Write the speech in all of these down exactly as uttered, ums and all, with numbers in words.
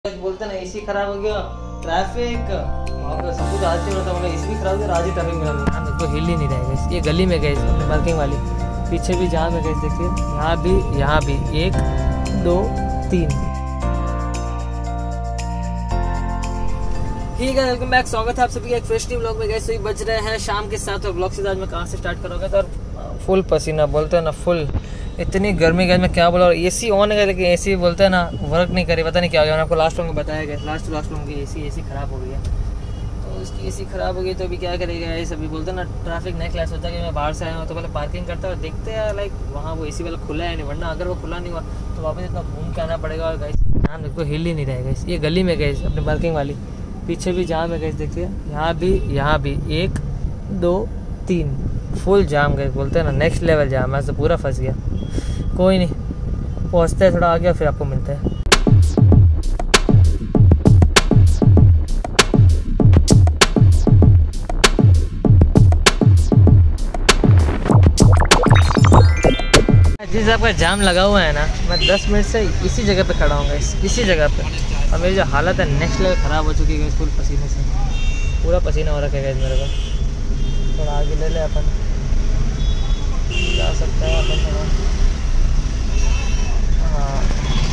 बोलते ना एसी खराब हो गया, ट्रैफिक सब कुछ आज ही होता है, एसी भी खराब हो गया, आज ही ट्रैफिक मिला मुझे तो हिल ही नहीं रहेगा। ये गली में गए अपने पार्किंग वाली, पीछे भी जहाँ में गए देखिए, यहाँ भी यहाँ भी एक दो तीन। ठीक है, वेलकम बैक, स्वागत है आप सभी एक फ्रेश न्यू व्लॉग में। गए सही बज रहे हैं शाम के साथ और व्लॉग से आज मैं कहाँ से स्टार्ट करूँगा तो फुल पसीना बोलते हैं ना, फुल इतनी गर्मी गई, मैं क्या बोला। और एसी ऑन है लेकिन एसी बोलते हैं ना वर्क नहीं करी, पता नहीं क्या हो गया। मैंने आपको लास्ट में बताया गया, लास्ट लास्ट में की एसी एसी ख़राब हो गई है, तो उसकी एसी ख़राब हो गई तो अभी क्या करेगा। ये सभी बोलते हैं ना ट्रैफिक नहीं क्लास होता है कि मैं बाहर से आया हूँ तो पहले पार्किंग करता है और देखते हैं लाइक वहाँ वो एसी वाला खुला है नहीं, वरना अगर वो खुला नहीं हुआ तो वापस इतना घूम के आना पड़ेगा। और गाइस यहाँ देखो हिल ही नहीं रहेगा, ये गली में गए अपनी पार्किंग वाली, पीछे भी जहाँ में गए देखिए, यहाँ भी यहाँ भी एक दो तीन फुल जाम गए, बोलते हैं ना नेक्स्ट लेवल जाम है, तो पूरा फंस गया। कोई नहीं, पहुँचते हैं थोड़ा आगे फिर आपको मिलते हैं। जिस आपका जाम लगा हुआ है ना, मैं दस मिनट से इसी जगह पे खड़ा हूँ, इस, इसी जगह पे, और मेरी जो हालत है नेक्स्ट लेवल ख़राब हो चुकी है फुल पसीने से, पूरा पसीना हो रखा है मेरे को। थोड़ा आगे ले ले अपन, जा सकता है अपन थोड़ा, हाँ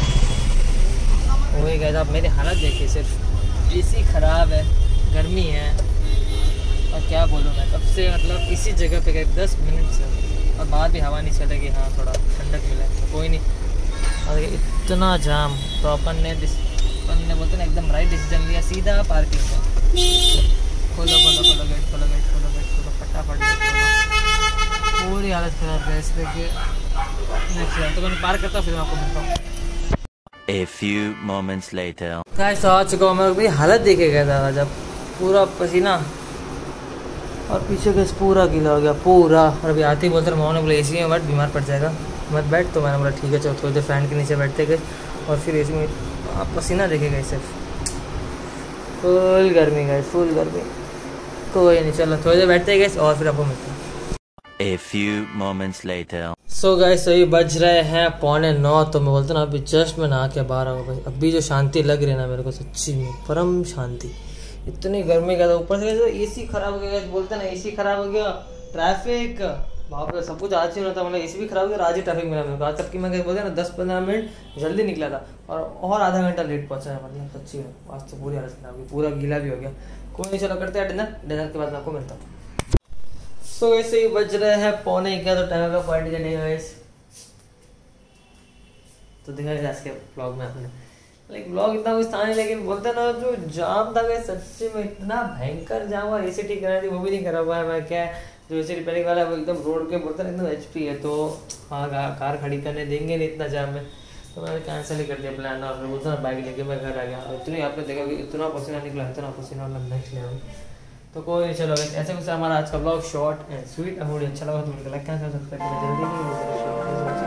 वही गए। आप मेरी हालत देखिए, सिर्फ एसी ख़राब है, गर्मी है, और क्या बोलूँ मैं कब से मतलब इसी जगह पे गए दस मिनट से, और बाहर भी हवा नहीं चलेगी, हाँ थोड़ा ठंडक मिला तो कोई नहीं। और इतना जाम तो अपन ने अपन ने बोलते ना एकदम राइट डिसीजन लिया, सीधा पार्किंग में। खोलो खोलो खोलो गेट खोलो गेट खोलो गेट खोलो फटाफट खोलो, पूरी हालत ख़राब है इसलिए कि नेक्स्ट तो मैं पार्क करता हूँ फिर मैं आपको मिलता हूँ। A few moments later. Guys आ चुका हूँ मैं, मेरी हालत देखे गया था जब पूरा पसीना और पीछे का पूरा गीला हो गया पूरा। और अभी आते ही बोलते रहे मोहन ने बोला एसी में बैठ, बीमार पड़ जाएगा मत बैठ, तो मैंने बोला ठीक है चलो थोड़ी देर फैन के नीचे बैठते गए और फिर एसी में आप पसीना देखे गए, सिर्फ फुल गर्मी गए फुल गर्मी। कोई नहीं चलो थोड़ी देर बैठते गए और फिर आपको मिलते हैं। A few moments later. So guys सही बज रहे हैं पौने नौ, तो मैं बोलता ना अभी जस्ट मैं नहा के बाहर आऊँ भाई, अभी जो शांति लग रही है ना मेरे को सच्ची में परम शांति। इतनी गर्मी का था, ऊपर से एसी खराब हो गया, बोलते ना एसी खराब हो गया, ट्रैफिक बाप रे सब कुछ आज ही होता, मतलब एसी भी खराब हो गया, आज ही ट्रैफिक मिला मेरे को। आज तक कि मैं बोलते ना दस पंद्रह मिनट जल्दी निकला था और और आधा घंटा लेट पहुंचा है, मतलब सच्ची में आज तो पूरी हालत खराब हुई, पूरा गीला भी हो गया। कोई नहीं चलो करते हैं डिनर, डिनर के बाद मैं आपको मिलता हूँ। सो ऐसे ही बज रहे हैं पौने क्या, तो टाइम का पॉइंट चले गाइस, तो दिखा आज के ब्लॉग में आपने लाइक ब्लॉग इतना कुछ था नहीं, लेकिन बोलते ना जो जाम था गए सच्ची में इतना भयंकर जाम हुआ। एसी ठीक कराई थी वो भी नहीं करा हुआ है मैं, क्या है जो एसी रिपेयरिंग वाला है वो एकदम रोड के बोलते ना एकदम एचपी है, तो हाँ कार खड़ी करने देंगे नहीं इतना जाम में, तो मैंने कैंसिल ही कर दिया प्लान। और बोलता ना बाइक लेके मैं घर आ गया, इतनी आपने देखा कि इतना पसीना निकला, इतना पसीना नेक्स्ट लेवल। तो कोई नहीं चलो ऐसे कुछ हमारा आज का ब्लॉग शॉर्ट एंड स्वीट, अगर अच्छा लगा तो मुझे लाइक करना, सब्सक्राइब करना जल्दी नहीं।